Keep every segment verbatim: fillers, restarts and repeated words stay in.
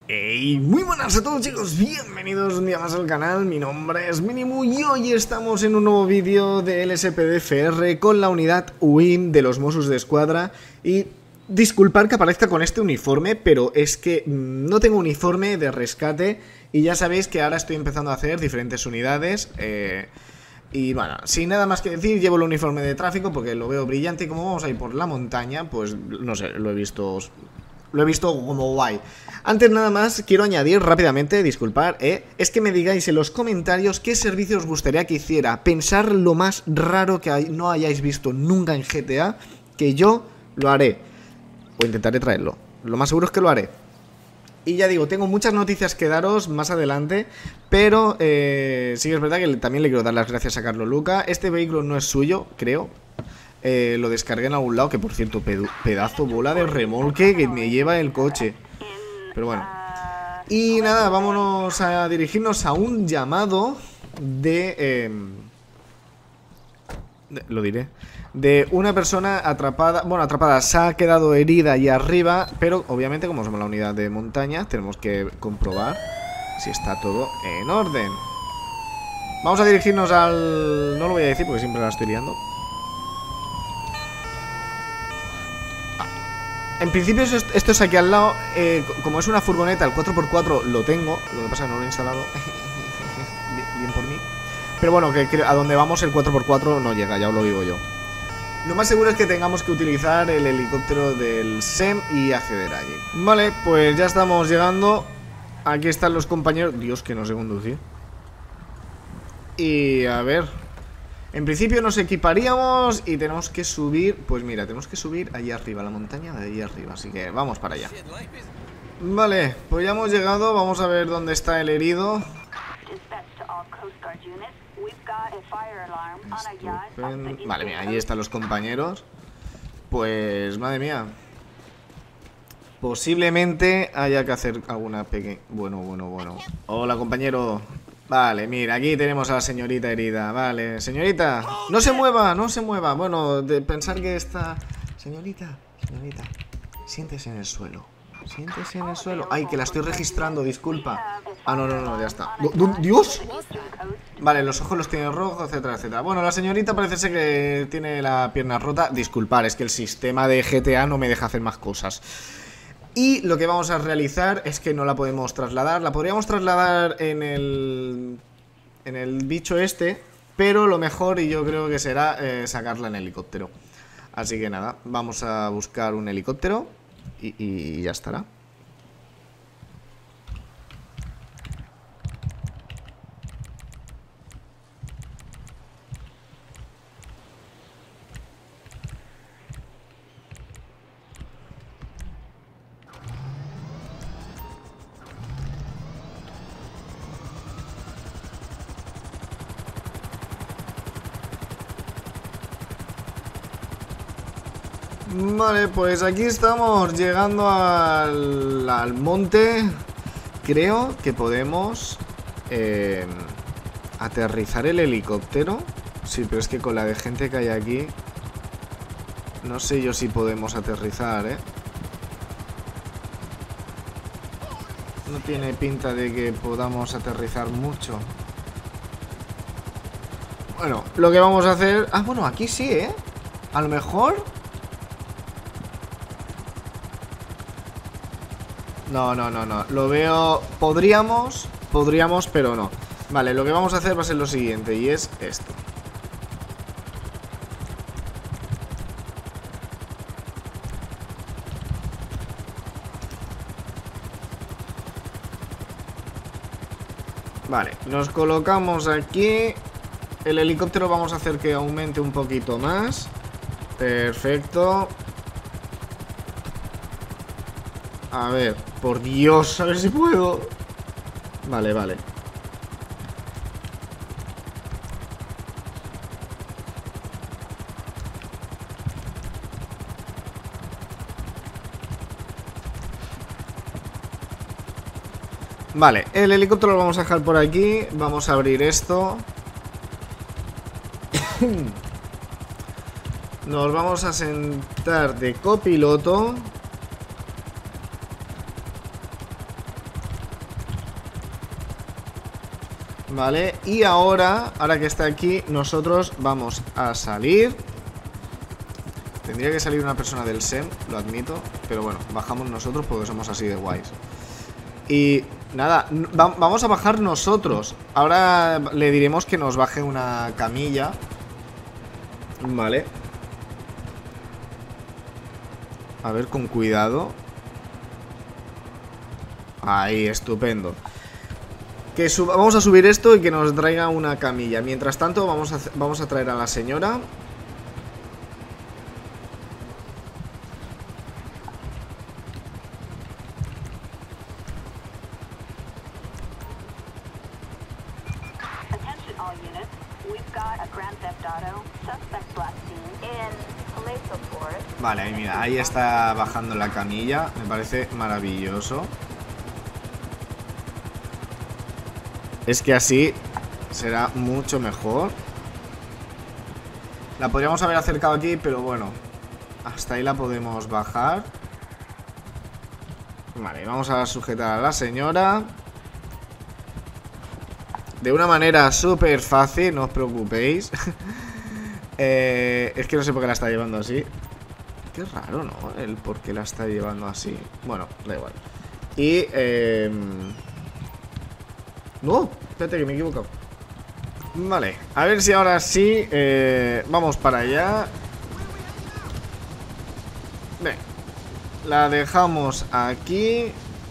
Hey, muy buenas a todos, chicos, bienvenidos un día más al canal. Mi nombre es Minimu y hoy estamos en un nuevo vídeo de L S P D F R con la unidad U I M de los Mossos de Escuadra. Y disculpad que aparezca con este uniforme, pero es que no tengo uniforme de rescate. Y ya sabéis que ahora estoy empezando a hacer diferentes unidades. eh, Y bueno, sin nada más que decir, llevo el uniforme de tráfico porque lo veo brillante. Y como vamos a ir por la montaña, pues no sé, lo he visto... Lo he visto como guay. Antes nada más quiero añadir rápidamente, disculpad, eh, es que me digáis en los comentarios qué servicio os gustaría que hiciera. Pensar lo más raro que hay, no hayáis visto nunca en G T A, que yo lo haré. O intentaré traerlo. Lo más seguro es que lo haré. Y ya digo, tengo muchas noticias que daros más adelante, pero eh, sí que es verdad que también le quiero dar las gracias a Carlos Luca. Este vehículo no es suyo, creo. Eh, lo descargué en algún lado, que por cierto, pedazo bola de remolque que me lleva el coche. Pero bueno. Y nada, vámonos a dirigirnos a un llamado de... Eh, de lo diré. De una persona atrapada, bueno, atrapada, se ha quedado herida ahí arriba, pero obviamente como somos la unidad de montaña, tenemos que comprobar si está todo en orden. Vamos a dirigirnos al... no lo voy a decir porque siempre la estoy liando. En principio esto es aquí al lado, eh, como es una furgoneta, el cuatro por cuatro lo tengo, lo que pasa es que no lo he instalado, bien, bien por mí. Pero bueno, que, que a donde vamos el cuatro por cuatro no llega, ya os lo digo yo. Lo más seguro es que tengamos que utilizar el helicóptero del S E M y acceder allí. Vale, pues ya estamos llegando, aquí están los compañeros, Dios que no sé conducir. Y a ver... En principio nos equiparíamos y tenemos que subir. Pues mira, tenemos que subir allí arriba, la montaña de allí arriba. Así que vamos para allá. Vale, pues ya hemos llegado. Vamos a ver dónde está el herido. Estupendo. Vale, mira, allí están los compañeros. Pues, madre mía, posiblemente haya que hacer alguna pequeña... Bueno, bueno, bueno. Hola, compañero. Vale, mira, aquí tenemos a la señorita herida. Vale, señorita, no se mueva, no se mueva. Bueno, de pensar que esta... Señorita, señorita, siéntese en el suelo. Siéntese en el suelo. Ay, que la estoy registrando, disculpa. Ah, no, no, no, ya está. ¿Dios? Vale, los ojos los tiene rojos, etcétera, etcétera. Bueno, la señorita parece ser que tiene la pierna rota. Disculpar, es que el sistema de G T A no me deja hacer más cosas. Y lo que vamos a realizar es que no la podemos trasladar. La podríamos trasladar en el... en el bicho este, pero lo mejor, y yo creo que será eh, sacarla en helicóptero. Así que nada, vamos a buscar un helicóptero y, y ya estará. Vale, pues aquí estamos llegando al, al monte. Creo que podemos eh, aterrizar el helicóptero. Sí, pero es que con la de gente que hay aquí, no sé yo si podemos aterrizar, ¿eh? No tiene pinta de que podamos aterrizar mucho. Bueno, lo que vamos a hacer... Ah, bueno, aquí sí, ¿eh? A lo mejor... No, no, no, no. Lo veo... Podríamos, podríamos, pero no. Vale, lo que vamos a hacer va a ser lo siguiente, y es esto. Vale, nos colocamos aquí. El helicóptero vamos a hacer que aumente un poquito más. Perfecto. A ver, por Dios, a ver si puedo. Vale, vale. Vale, el helicóptero lo vamos a dejar por aquí. Vamos a abrir esto. Nos vamos a sentar de copiloto. Vale, y ahora, ahora que está aquí, nosotros vamos a salir. Tendría que salir una persona del S E M, lo admito, pero bueno, bajamos nosotros porque somos así de guays. Y nada, va vamos a bajar nosotros. Ahora le diremos que nos baje una camilla. Vale. A ver, con cuidado. Ahí, estupendo. Que vamos a subir esto y que nos traiga una camilla. Mientras tanto, vamos a, vamos a traer a la señora. Vale, ahí mira, ahí está bajando la camilla. Me parece maravilloso. Es que así será mucho mejor. La podríamos haber acercado aquí, pero bueno, hasta ahí la podemos bajar. Vale, vamos a sujetar a la señora de una manera súper fácil, no os preocupéis. eh, Es que no sé por qué la está llevando así. Qué raro, ¿no? El por qué la está llevando así. Bueno, da igual. Y, eh... no, espérate que me he equivocado. Vale, a ver si ahora sí eh, vamos para allá. Ven. La dejamos aquí.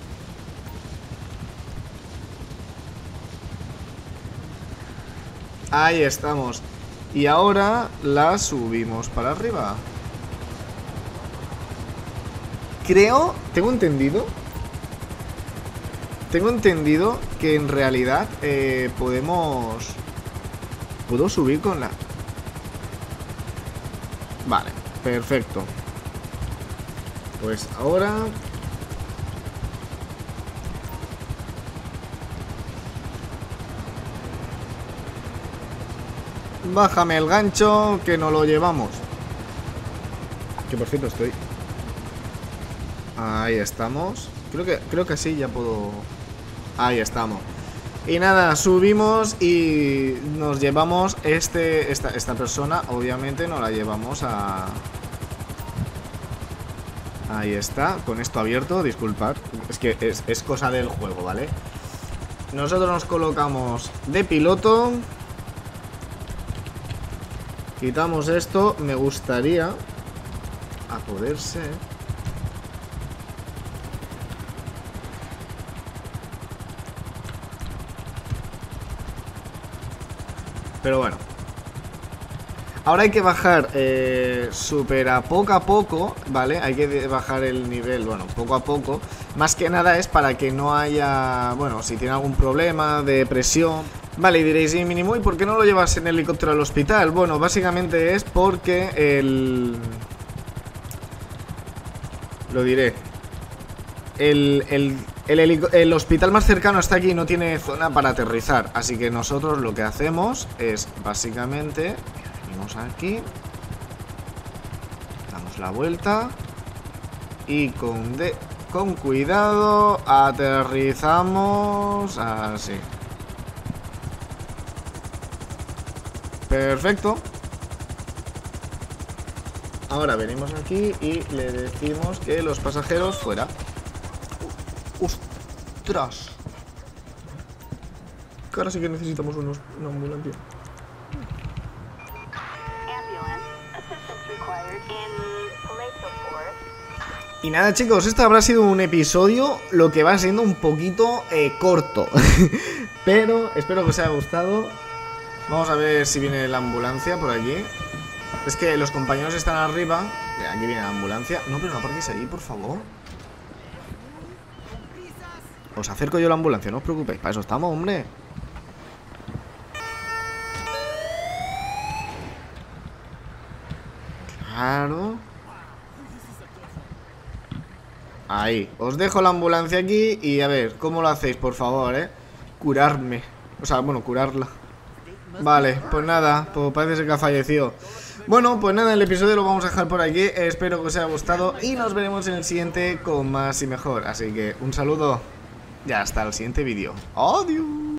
Ahí estamos. Y ahora la subimos para arriba. Creo, tengo entendido Tengo entendido que en realidad eh, podemos... ¿Puedo subir con la...? Vale, perfecto. Pues ahora... bájame el gancho, que no lo llevamos. Que por cierto estoy... Ahí estamos. Creo que, creo que sí, ya puedo... Ahí estamos. Y nada, subimos y nos llevamos este, esta, esta persona, obviamente nos la llevamos a... Ahí está, con esto abierto, disculpad. Es que es, es cosa del juego, ¿vale? Nosotros nos colocamos de piloto. Quitamos esto, me gustaría... a poder ser... Pero bueno. Ahora hay que bajar eh, súper a poco a poco, ¿vale? Hay que bajar el nivel, bueno, poco a poco. Más que nada es para que no haya... Bueno, si tiene algún problema de presión. Vale, y diréis, ¿y Minimu, ¿y por qué no lo llevas en helicóptero al hospital? Bueno, básicamente es porque el... Lo diré. El... el El, el hospital más cercano está aquí y no tiene zona para aterrizar. Así que nosotros lo que hacemos es básicamente... Venimos aquí, damos la vuelta y con, de, con cuidado aterrizamos así. Perfecto. Ahora venimos aquí y le decimos que los pasajeros fuera. ¡Ostras! Que ahora sí que necesitamos unos, una ambulancia. Y nada, chicos, este habrá sido un episodio, lo que va siendo un poquito eh, corto. Pero espero que os haya gustado. Vamos a ver si viene la ambulancia por aquí. Es que los compañeros están arriba. Aquí viene la ambulancia. No, pero no aparquéis ahí, por favor. Os acerco yo a la ambulancia, no os preocupéis. Para eso estamos, hombre. Claro. Ahí, os dejo la ambulancia aquí. Y a ver, ¿cómo lo hacéis, por favor, eh? Curarme. O sea, bueno, curarla. Vale, pues nada, pues parece ser que ha fallecido. Bueno, pues nada, el episodio lo vamos a dejar por aquí. Espero que os haya gustado y nos veremos en el siguiente con más y mejor. Así que un saludo y hasta el siguiente vídeo. ¡Adiós!